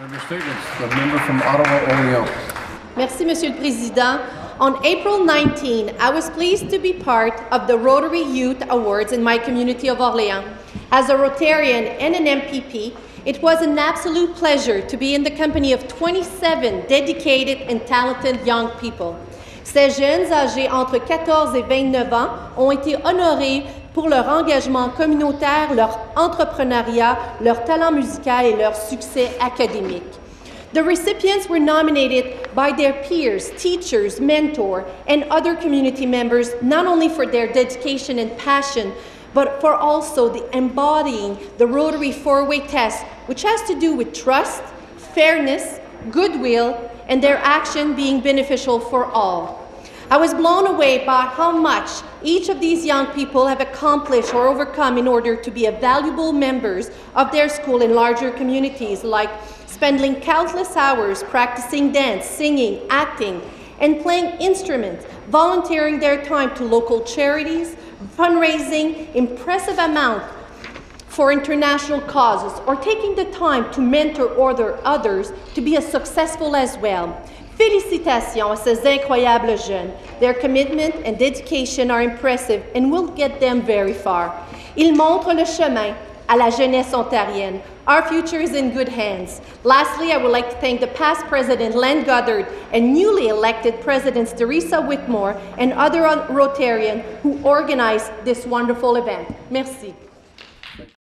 Member statements. The member from Ottawa-Orléans. Merci, Monsieur le Président. On April 19, I was pleased to be part of the Rotary Youth Awards in my community of Orléans. As a Rotarian and an MPP, it was an absolute pleasure to be in the company of 27 dedicated and talented young people. Ces jeunes âgés entre 14 et 29 ans ont été honorés pour leur engagement communautaire, leur entrepreneuriat, leur talent musical et leur succès académique. The recipients were nominated by their peers, teachers, mentors, and other community members, not only for their dedication and passion, but for also embodying the Rotary four-way test, which has to do with trust, fairness, goodwill, and their action being beneficial for all. I was blown away by how much each of these young people have accomplished or overcome in order to be valuable members of their school in larger communities, like spending countless hours practicing dance, singing, acting, and playing instruments, volunteering their time to local charities, fundraising impressive amounts for international causes, or taking the time to mentor others to be as successful as well. Félicitations à ces incroyables jeunes. Their commitment and dedication are impressive and will get them very far. Ils montrent le chemin à la jeunesse ontarienne. Our future is in good hands. Lastly, I would like to thank the past President Len Goddard and newly elected Presidents Teresa Whitmore and other Rotarians who organized this wonderful event. Merci.